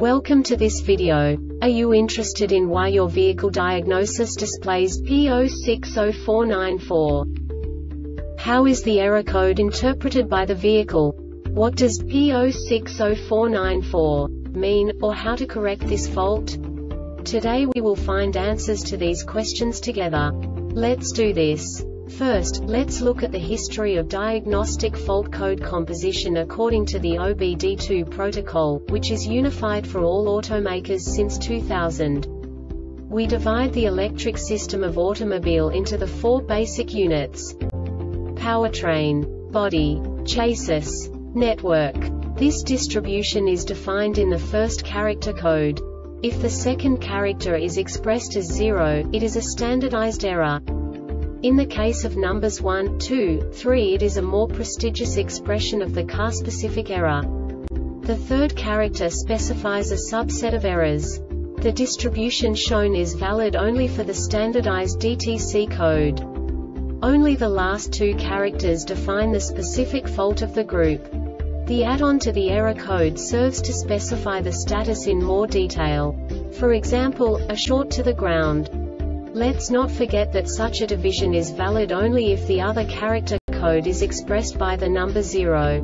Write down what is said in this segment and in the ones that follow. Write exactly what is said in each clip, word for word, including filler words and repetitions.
Welcome to this video. Are you interested in why your vehicle diagnosis displays P zero six zero four nine four? How is the error code interpreted by the vehicle? What does P zero six zero four nine four mean, or how to correct this fault? Today we will find answers to these questions together. Let's do this. First, let's look at the history of diagnostic fault code composition according to the O B D two protocol, which is unified for all automakers since two thousand. We divide the electric system of automobile into the four basic units: powertrain, body, chassis, network. This distribution is defined in the first character code. If the second character is expressed as zero, it is a standardized error. In the case of numbers one, two, three, it is a more prestigious expression of the car-specific error. The third character specifies a subset of errors. The distribution shown is valid only for the standardized D T C code. Only the last two characters define the specific fault of the group. The add-on to the error code serves to specify the status in more detail. For example, a short to the ground. Let's not forget that such a division is valid only if the other character code is expressed by the number zero.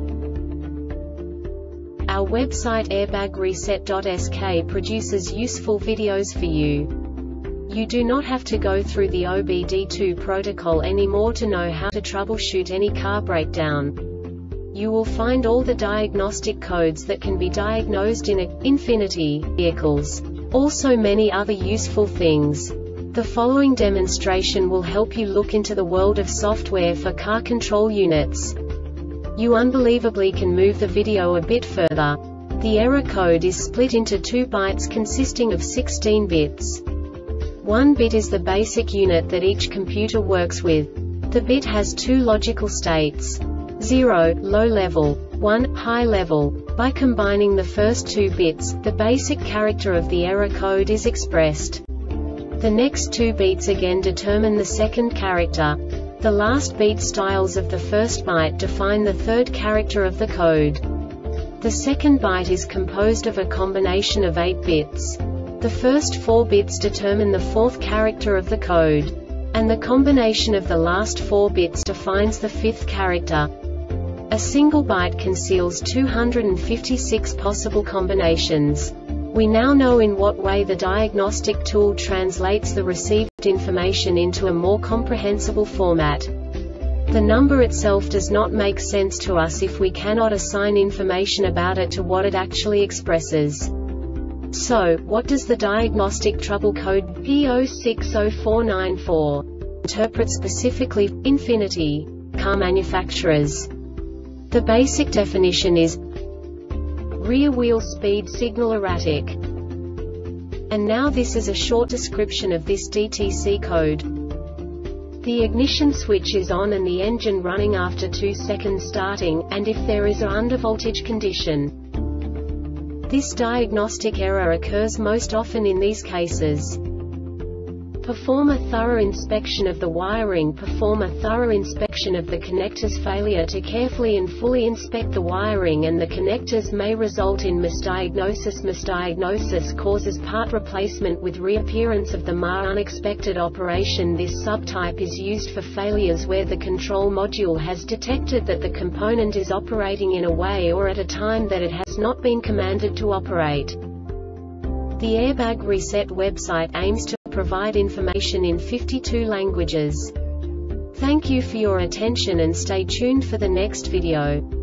Our website airbag reset dot S K produces useful videos for you. You do not have to go through the O B D two protocol anymore to know how to troubleshoot any car breakdown. You will find all the diagnostic codes that can be diagnosed in Infiniti vehicles. Also many other useful things. The following demonstration will help you look into the world of software for car control units. You unbelievably can move the video a bit further. The error code is split into two bytes consisting of sixteen bits. One bit is the basic unit that each computer works with. The bit has two logical states: zero, low level, one, high level. By combining the first two bits, the basic character of the error code is expressed. The next two beats again determine the second character. The last beat styles of the first byte define the third character of the code. The second byte is composed of a combination of eight bits. The first four bits determine the fourth character of the code. And the combination of the last four bits defines the fifth character. A single byte conceals two hundred fifty-six possible combinations. We now know in what way the diagnostic tool translates the received information into a more comprehensible format. The number itself does not make sense to us if we cannot assign information about it to what it actually expresses. So, what does the diagnostic trouble code P zero six zero four nine four interpret specifically for Infiniti car manufacturers? The basic definition is rear wheel speed signal erratic. And now this is a short description of this D T C code. The ignition switch is on and the engine running after two seconds starting, and if there is an undervoltage condition. This diagnostic error occurs most often in these cases. Perform a thorough inspection of the wiring. Perform a thorough inspection of the connectors. Failure to carefully and fully inspect the wiring and the connectors may result in misdiagnosis. Misdiagnosis causes part replacement with reappearance of the M A R. Unexpected operation. This subtype is used for failures where the control module has detected that the component is operating in a way or at a time that it has not been commanded to operate. The Airbag Reset website aims to provide information in fifty-two languages. Thank you for your attention and stay tuned for the next video.